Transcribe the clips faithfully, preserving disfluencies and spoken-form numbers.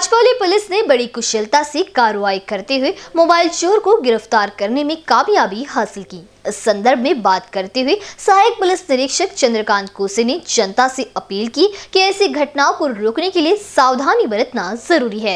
Pachpaoli police ने बड़ी कुशलता से कार्रवाई करते हुए मोबाइल चोर को गिरफ्तार करने में कामयाबी हासिल की। इस संदर्भ में बात करते हुए सहायक पुलिस निरीक्षक चंद्रकांत कोसे ने जनता से अपील की कि ऐसी घटनाओं को रोकने के लिए सावधानी बरतना जरूरी है।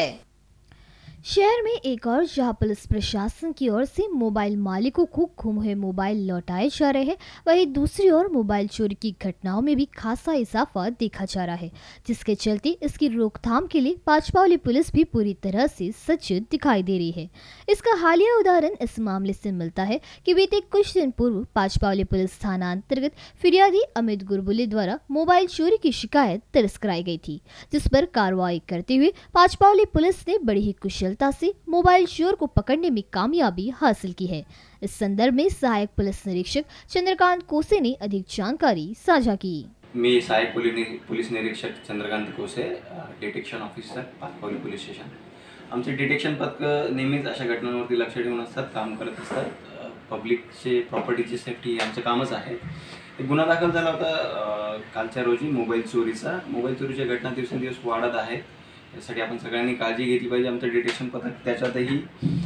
शहर में एक और जहां पुलिस प्रशासन की ओर से मोबाइल मालिकों को गुम हुए मोबाइल लौटाए जा रहे हैं, वहीं दूसरी ओर मोबाइल चोरी की घटनाओं में भी खासा इजाफा देखा जा रहा है, जिसके चलते इसकी रोकथाम के लिए पाचपौली पुलिस भी पूरी तरह से सचेत दिखाई दे रही है। इसका हालिया उदाहरण इस मामले से मिलता है कि बीते कुछ दिन पूर्व पाचपौली पुलिस थाना अंतर्गत फिरियादी अमित गुरबुले द्वारा मोबाइल चोरी की शिकायत दर्ज कराई गई थी, जिस पर कार्रवाई करते हुए पाचपौली पुलिस ने बड़ी ही कुशल से मोबाइल चोर को पकड़ने में कामयाबी हासिल की है। इस संदर्भ में सहायक पुलिस निरीक्षक चंद्रकांत कोसे ने अधिक जानकारी साझा की। मी सहायक पुलिस निरीक्षक Chandrakant Kose, detection officer, Pachpauli police station. आमचे डिटेक्शन पथक नेहमीच अशा घटनांवरती लक्ष ठेवून असतात, काम करत असतात। पब्लिकचे प्रॉपर्टीची सेफ्टी आमचं कामच आहे। एक गुन्हा दाखल झाला होता कालच्या रोजी मोबाईल चोरीचा। मोबाईल चोरीच्या घटना दिवसेंदिवस वाढत आहेत, यासाठी आपण सगळ्यांनी काळजी घेतली पाहिजे। आमचं डिटेक्शन पथक त्याच्यातही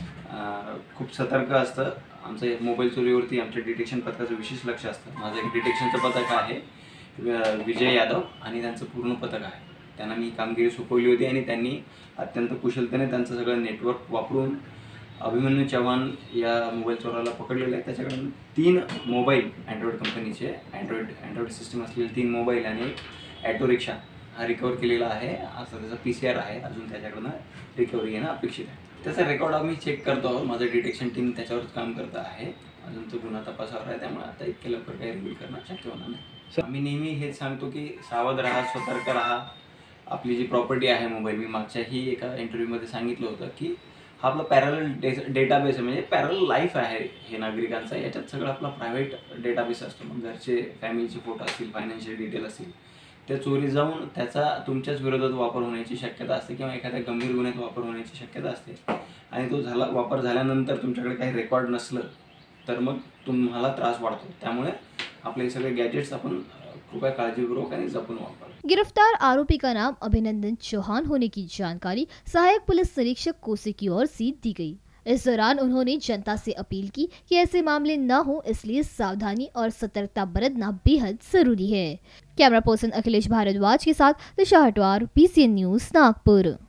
खूप सतर्क असतं। आमचं मोबाईल चोरीवरती आमच्या डिटेक्शन पथकाचं विशेष लक्ष असतं। माझं एक डिटेक्शनचं पथक आहे, विजय यादव, आणि त्यांचं पूर्ण पथक आहे। त्यांना मी कामगिरी सोपवली होती आणि त्यांनी अत्यंत कुशलतेने त्यांचं सगळं नेटवर्क वापरून अभिमन्यू चव्हाण या मोबाईल चोराला पकडलेलं आहे। त्याच्याकडून तीन मोबाईल अँड्रॉइड कंपनीचे अँड्रॉइड अँड्रॉइड सिस्टम असलेले तीन मोबाईल आणि एक ॲटो रिक्षा हा रिकवर केलेला आहे। असं त्याचा पी सी आर आहे, अजून त्याच्याकडनं रिकव्हरी येणं अपेक्षित आहे। त्याचा रेकॉर्ड आम्ही चेक करतो आहोत। माझं डिटेक्शन टीम त्याच्यावरच काम करत आहे। अजून तो गुन्हा तपासावर आहे, त्यामुळे आता इतके लवकर काही रिव्हील करणं शक्य होणार नाही। आम्ही नेहमी हेच सांगतो की सावध राहा, सतर्क राहा। आपली जी प्रॉपर्टी आहे मोबाईल, मी मागच्याही एका इंटरव्ह्यूमध्ये सांगितलं होतं की हा आपला पॅरल डेटाबेस आहे, म्हणजे पॅरल लाईफ आहे हे नागरिकांचा। याच्यात सगळं आपला प्रायव्हेट डेटाबेस असतो। मग घरचे, फॅमिलीचे फोटो असतील, फायनान्शियल डिटेल असतील, त्या चोरी जाऊन त्याचा तुमच्याच विरोधात वापर होण्याची शक्यता असते किंवा एखाद्या गंभीर गुन्ह्यात वापर होण्याची शक्यता असते। आणि तो झाला वापर झाल्यानंतर तुमच्याकडे काही रेकॉर्ड नसलं तर मग तुम्हाला त्रास वाढतो। त्यामुळे आपले सगळे गॅजेट्स आपण कृपया काळजीपूर्वक आणि जपून वापरा। गिरफ्तार आरोपी का नाम अभिनंदन चौहान होने की जानकारी सहायक पुलिस निरीक्षक कोसे की ओर से दी गई। इस दौरान उन्होंने जनता से अपील की कि ऐसे मामले न हो, इसलिए सावधानी और सतर्कता बरतना बेहद जरूरी है। कैमरा पर्सन अखिलेश भारद्वाज के साथ Disha Hatwar, P C N news, Nagpur.